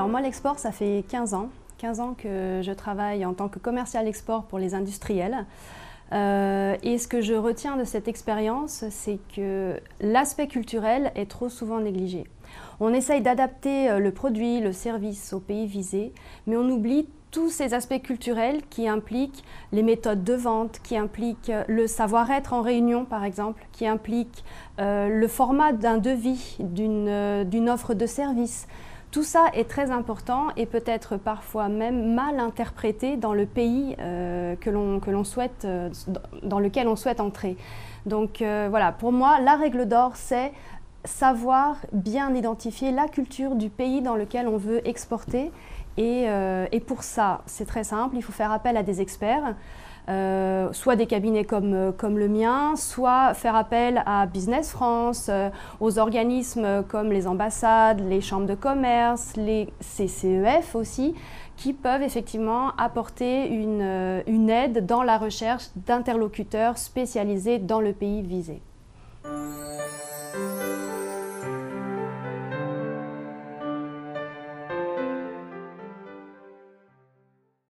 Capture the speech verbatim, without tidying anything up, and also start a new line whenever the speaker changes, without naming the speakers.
moi, l'export, ça fait quinze ans. quinze ans que je travaille en tant que commercial export pour les industriels. Euh, et ce que je retiens de cette expérience, c'est que l'aspect culturel est trop souvent négligé. On essaye d'adapter le produit, le service au pays visé, mais on oublie tous ces aspects culturels qui impliquent les méthodes de vente, qui impliquent le savoir-être en réunion par exemple, qui impliquent euh, le format d'un devis, d'une euh, d'une offre de service. Tout ça est très important et peut être parfois même mal interprété dans le pays euh, que l'on que l'on souhaite, euh, dans lequel on souhaite entrer. Donc euh, voilà, pour moi, la règle d'or, c'est savoir bien identifier la culture du pays dans lequel on veut exporter. Et, euh, et pour ça, c'est très simple, il faut faire appel à des experts, euh, soit des cabinets comme, comme le mien, soit faire appel à Business France, euh, aux organismes comme les ambassades, les chambres de commerce, les C C E F aussi, qui peuvent effectivement apporter une, une aide dans la recherche d'interlocuteurs spécialisés dans le pays visé.